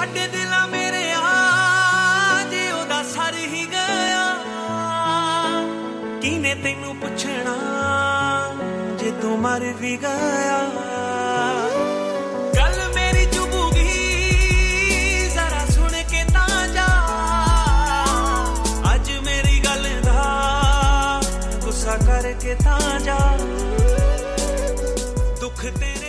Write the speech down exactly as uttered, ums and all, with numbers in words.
ਸਾਡੇ ਦਿਲਾਂ ਮੇਰੇ ਆ ਜੇ ਉਹਦਾ ਸਰ ਹੀ ਗਿਆ ਕਿਨੇ ਤੈਨੂੰ ਪੁੱਛਣਾ ਜੇ ਤੂੰ ਮਰ ਵੀ ਗਿਆ ਗੱਲ ਮੇਰੀ ਚੁਭੂਗੀ ਜ਼ਰਾ ਸੁਣ ਕੇ ਤਾਂ ਜਾ ਅੱਜ ਮੇਰੀ ਗੱਲ ਦਾ ਗੁੱਸਾ ਕਰਕੇ ਤਾਂ ਜਾ ਦੁੱਖ ਤੇਰੇ